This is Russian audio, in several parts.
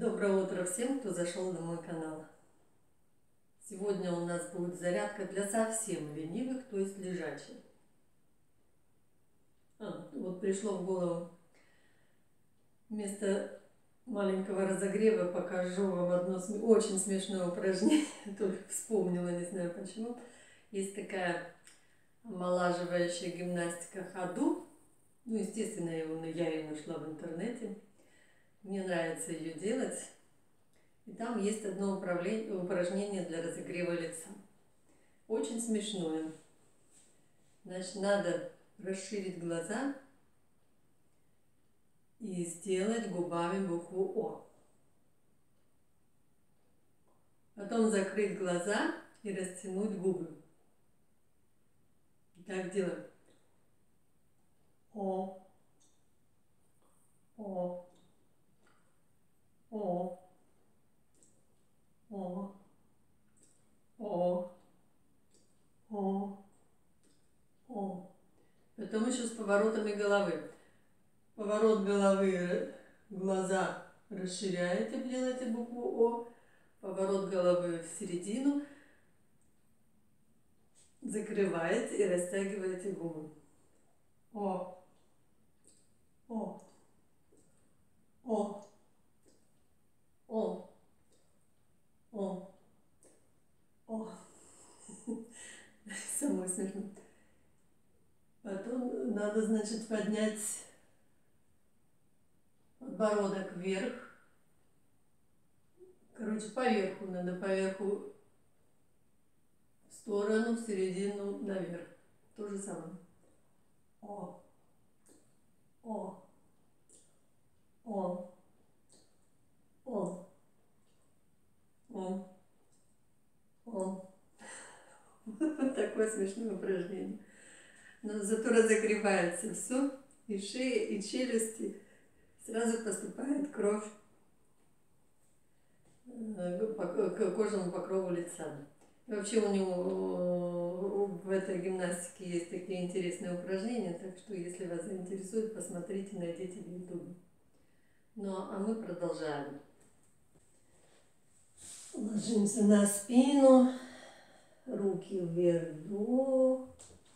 Доброе утро всем, кто зашел на мой канал. Сегодня у нас будет зарядка для совсем ленивых, то есть лежачих. Вот пришло в голову, вместо маленького разогрева покажу вам одно очень смешное упражнение. Только вспомнила, не знаю почему. Есть такая омолаживающая гимнастика ходу. Ну, естественно, я ее нашла в интернете. Мне нравится ее делать. И там есть одно упражнение для разогрева лица. Очень смешное. Значит, надо расширить глаза и сделать губами букву О. Потом закрыть глаза и растянуть губы. Так делаем. О. О. О. О. О. О. О. Потом еще с поворотами головы. Поворот головы, глаза расширяете, делаете букву О. Поворот головы в середину. Закрываете и растягиваете губы. О. О. О. О. О. О. Самое смешное. Потом надо, значит, поднять подбородок вверх. Короче, поверху надо, поверху в сторону, в середину, наверх. То же самое. О. О. О. О. О. О. Вот такое смешное упражнение. Но зато разогревается все, и шея, и челюсти. Сразу поступает кровь к кожному покрову лица. И вообще у него в этой гимнастике есть такие интересные упражнения, так что если вас заинтересует, посмотрите, найдите в YouTube. Ну а мы продолжаем. Ложимся на спину, руки вверх, вдох,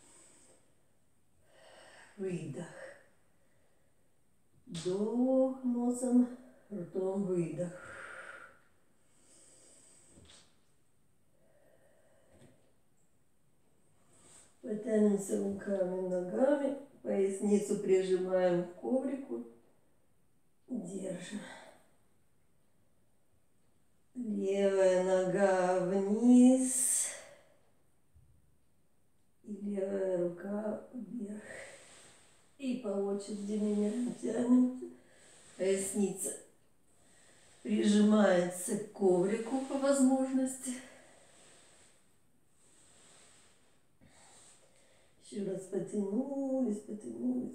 выдох. Вдох носом, ртом выдох. Потянемся руками, ногами, поясницу прижимаем к коврику, держим. Левая нога вниз и левая рука вверх. И по очереди меняем, тянем. Поясница прижимается к коврику по возможности. Еще раз потянулись, потянулись.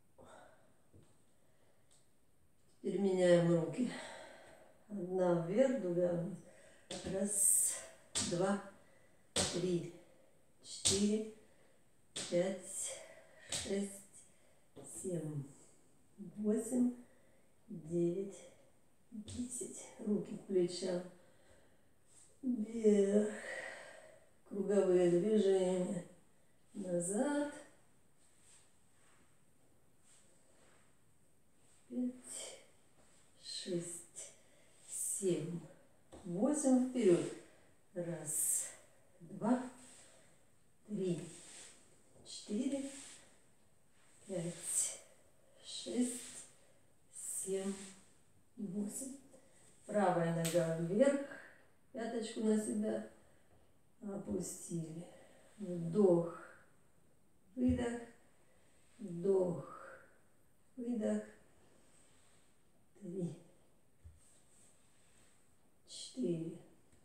Теперь меняем руки. Одна вверх, другая вниз. Раз, два, три, четыре, пять, шесть, 7, 8, 9, 10. Руки к плечам. Вверх. Круговые движения. Назад. 5, 6, 7, 8. Вперед. Раз, два, три, 4, 5, 6, 7, 8. Правая нога вверх, пяточку на себя опустили. Вдох, выдох, вдох, выдох. 3, 4,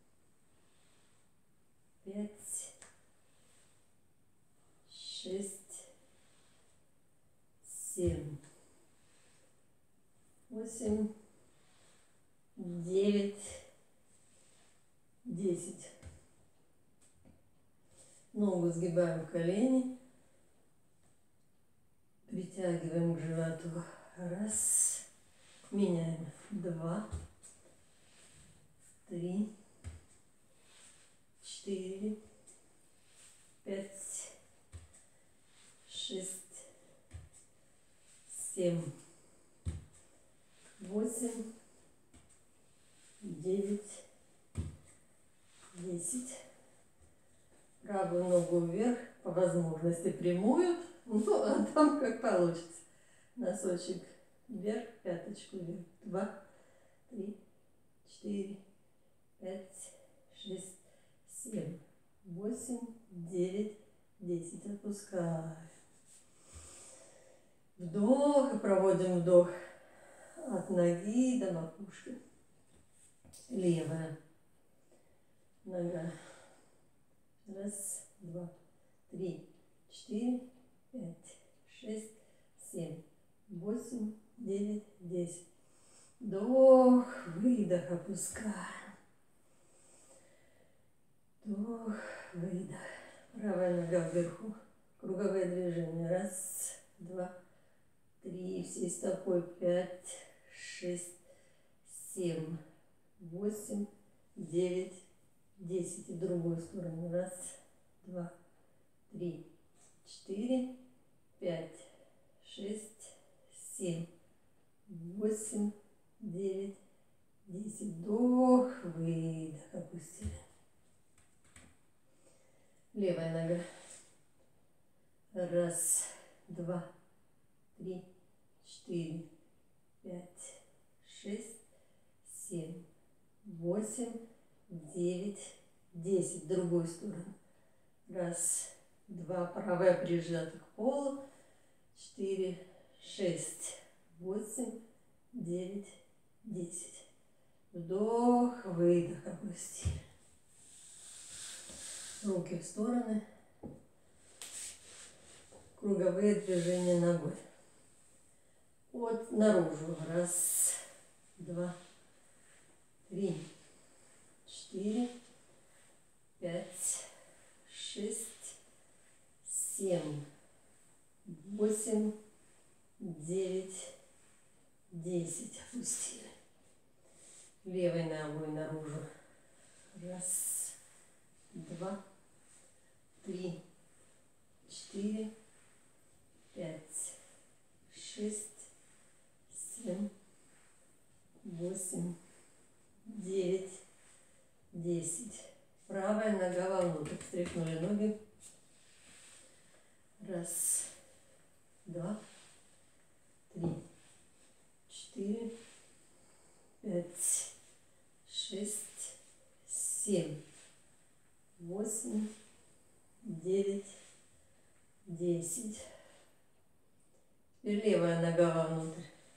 5, 6, 7, 8, 9, 10. Ногу сгибаем в колени. Притягиваем к животу. Раз. Меняем. 2, 3, 4, 5, 6, 7, 8, 9, 10. Правую ногу вверх, по возможности прямую, ну а там как получится. Носочек вверх, пяточку вверх. 2, 3, 4, 5, 6, 7, 8, 9, 10. Отпускаем. Вдох и проводим вдох от ноги до макушки. Левая нога. Раз, два, три, 4, 5, 6, 7, 8, 9, 10. Вдох, выдох, опускаем. Вдох, выдох. Правая нога вверху. Круговые движения. Раз, два, 3, всей стопой. 5, 6, 7, 8, 9, 10. И в другую сторону. Раз, два, 3, 4, 5, 6, 7, 8, 9, 10. Вдох, выдох. Опустили. Левая нога. Раз, два, 3, 4, 5, 6, 7, 8, 9, 10. В другую сторону. Раз, два, правая прижата к полу. 4, 6, 8, 9, 10. Вдох, выдох, опустили. Руки в стороны. Круговые движения ногой. Вот наружу. Раз, два, 3, 4, 5, 6, 7, 8, 9, 10. Опустили. Левой ногой наружу. Раз, два, 3, 4, 5, 6, 7, 8, 9, 10. Правая нога вовнутрь. Встряхнули ноги. Раз, два, 3, 4, 5, 6, 7, 8, 9, 10. Теперь левая нога вовнутрь.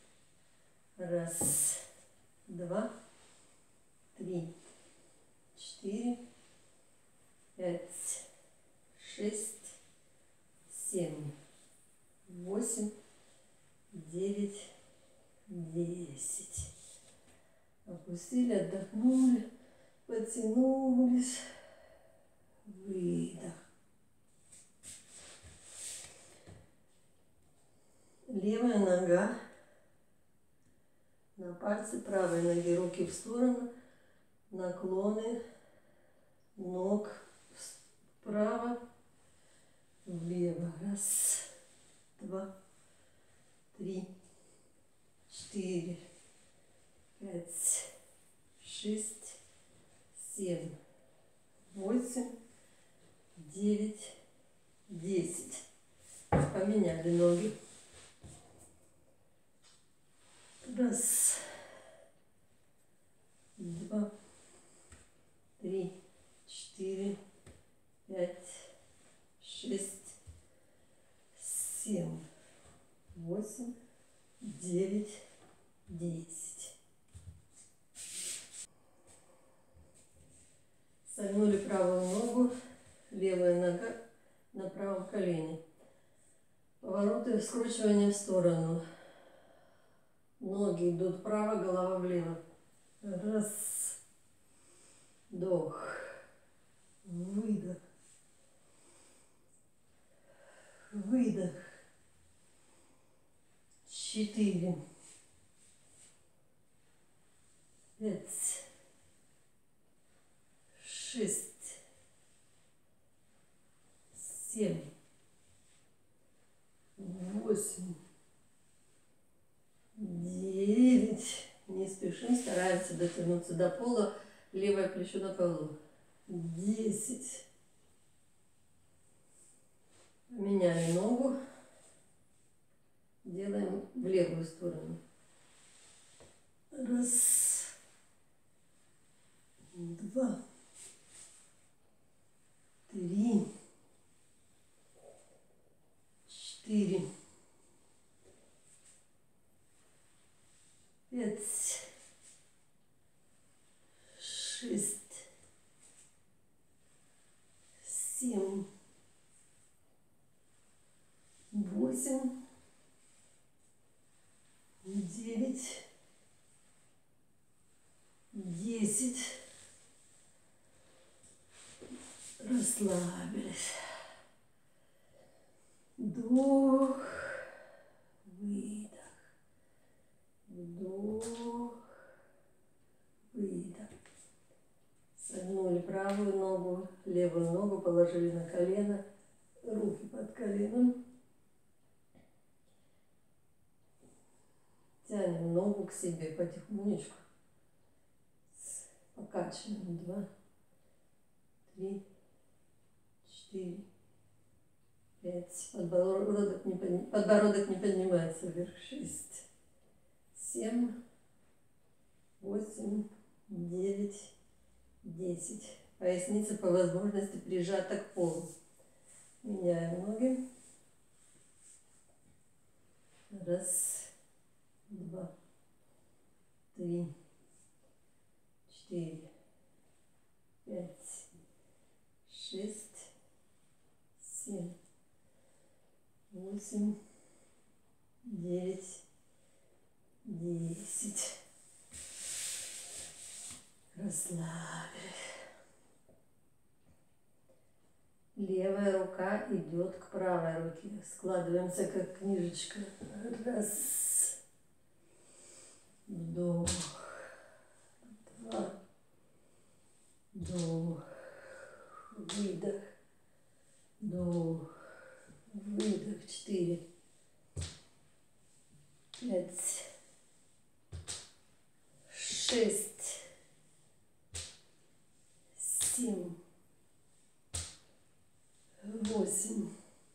Раз, два, 3, 4, 5, 6, 7, 8, 9, 10. Опустили, отдохнули, потянулись. Выдох. Левая нога на пальцы правой ноги, руки в сторону, наклоны ног вправо, влево. Раз, два, 3, 4, 5, 6, 7, 8, 9, 10. Поменяли ноги. Раз, два, 3, 4, 5, 6, 7, 8, 9, 10. Согнули правую ногу, левая нога на правом колене. Повороты, скручивание в сторону. Ноги идут вправо, голова влево. Раз. Вдох. Выдох. Выдох. 4, 5, 6, 7, 8, 9. Не спешим, стараемся дотянуться до пола. Левое плечо на полу. 10. Меняем ногу. Делаем в левую сторону. Раз, два, три, 4, 5, 6, 7, 8, 9, 10. Расслабились. Вдох, выдох. Вдох, выдох. Согнули правую ногу, левую ногу положили на колено, руки под коленом. Тянем ногу к себе потихонечку. Покачиваем. 2, 3, 4, 5. Подбородок не поднимается вверх. 6, 7, 8, 9, 10. Поясница по возможности прижата к полу. Меняем ноги. Раз, два, три, 4, 5, 6, 7, 8, 9, 10. Расслабились. Левая рука идет к правой руке. Складываемся как книжечка. Раз. Вдох. 2. Вдох. Выдох. Вдох. Выдох. 4. 5. 6. 7. 8.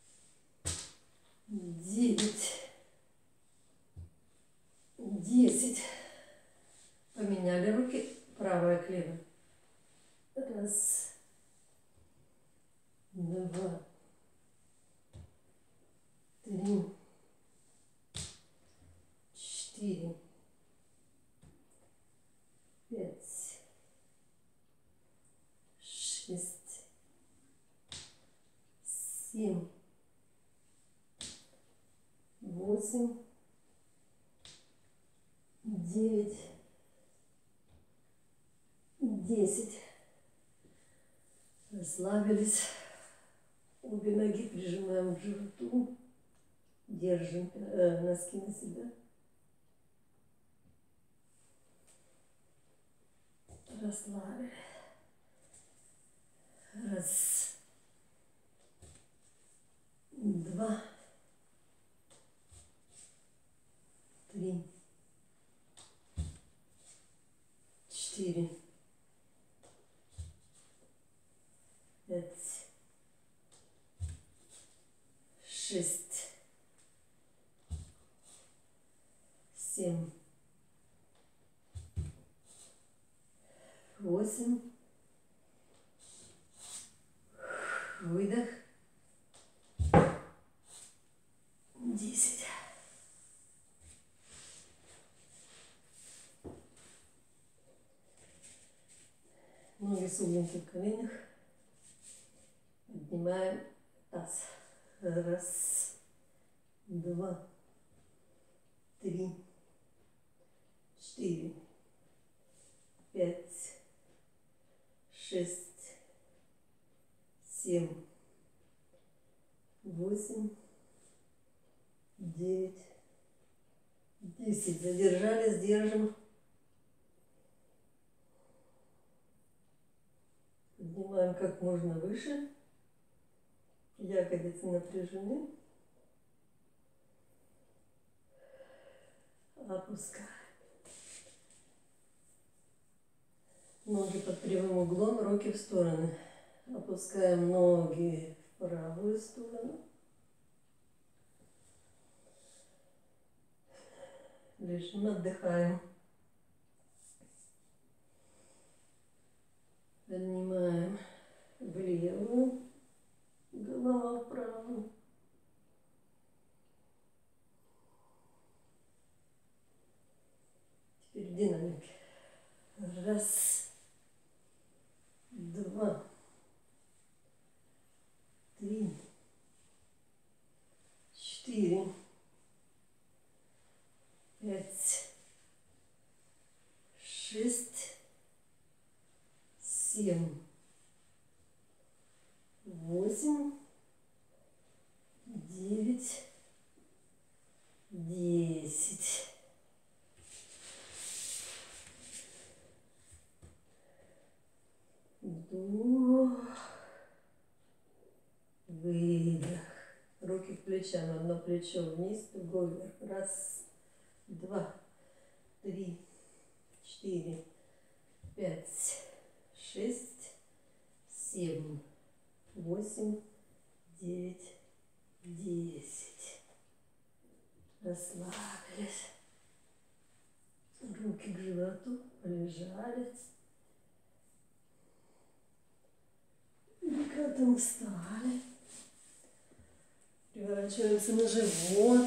9. 10. Поменяли руки. Правая к левой. Раз. Два. Три. 4. 5. 6. 7. 8. 9. 10. Расслабились. Обе ноги прижимаем к животу. Держим носки на себя. Расслабились. Раз. Два. Три. 4. 5. 6. 7. 8. Выдох. 10. Ноги согнуты в коленях. Поднимаем таз. Раз, два, три, 4, 5, 6, 7, 8, 9, 10. Задержались, держим. Поднимаем как можно выше. Ягодицы напряжены. Опускаем. Ноги под прямым углом, руки в стороны. Опускаем ноги в правую сторону. Лежим, отдыхаем. Поднимаем в левую, голова в правую. Теперь динамик. Раз, два, три, четыре, пять, шесть, семь, восемь, девять, 10. Вдох, выдох. Руки к плечам, одно плечо вниз, другое вверх. Раз, два, три, четыре, пять, шесть, семь, восемь, девять, 10. Расслабились. Руки к животу, полежали. Перекатом встали. Переворачиваемся на живот.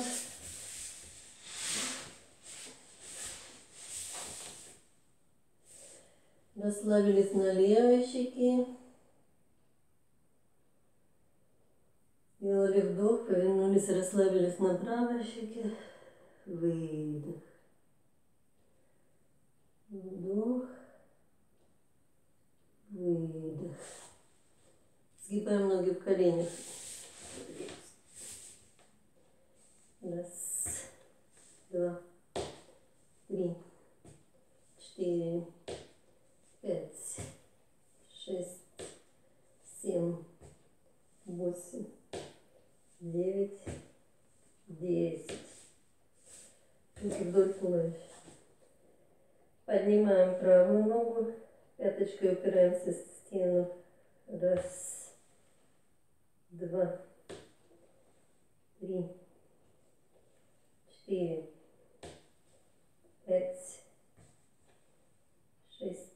Расслабились на левой щеке. Сделали вдох, повернулись, расслабились на правой щеке. Выдох. Вдох. Выдох. Сгибаем ноги в коленях. Раз, два, три, четыре, пять, шесть, семь, восемь, 9, 10. Руки вдоль туловища. Поднимаем правую ногу, пяточкой упираемся в стену. Раз, два, три, четыре, пять, шесть,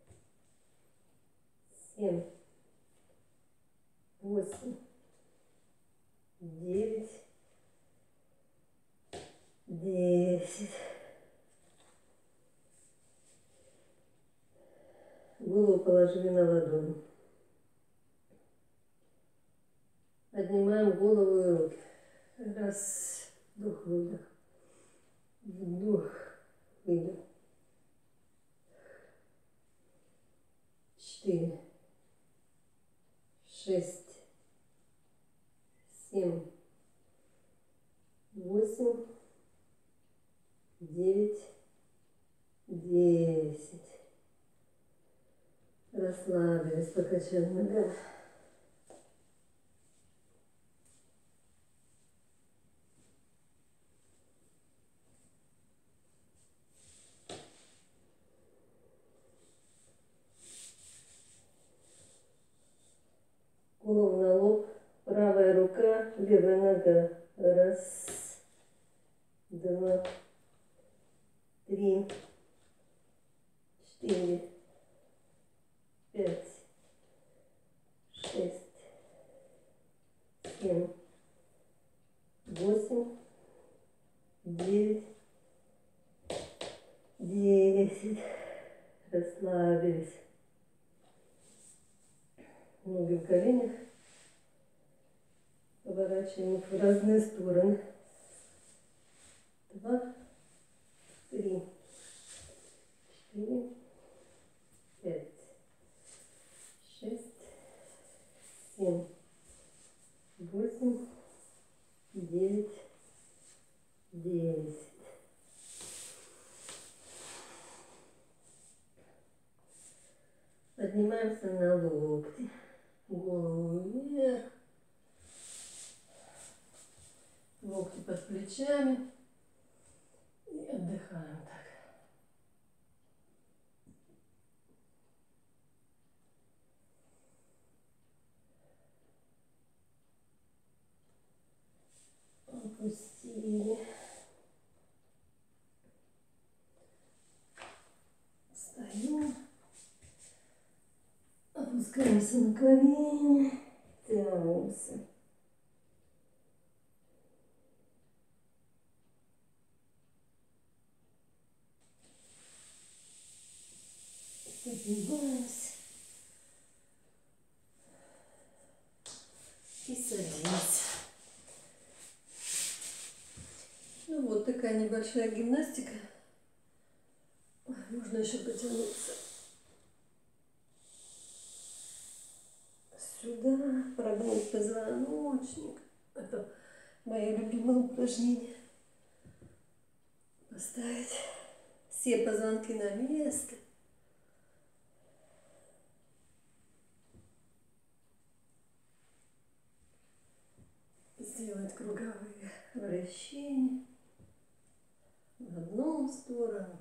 семь, восемь, 9, 10. Голову положили на ладони. Поднимаем голову и руки. Раз, вдох, выдох. Вдох, выдох. 4, 6, 7, 8, 9, 10. Расслабились, покачали ногами. Голову на лоб, правая рука, левая нога. Раз, два, три, четыре, пять, шесть, семь, 8, 9, 10. Расслабились. Ноги в коленях. Поворачиваем их в разные стороны. 2, 3, 4, 5, 6, 7, 8, 9, 10. Поднимаемся на локти. Голову вверх. Локти под плечами. И отдыхаем так. Опустили. Встаем. Опускаемся на колени. Тянемся. Поднимаемся. И садимся. Ну вот такая небольшая гимнастика. Можно еще потянуться сюда, прогнуть позвоночник. Это мое любимое упражнение. Поставить все позвонки на место. Сделать круговые вращения в одну сторону,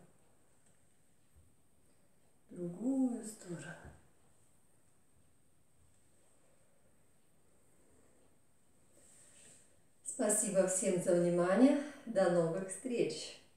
в другую сторону. Спасибо всем за внимание. До новых встреч!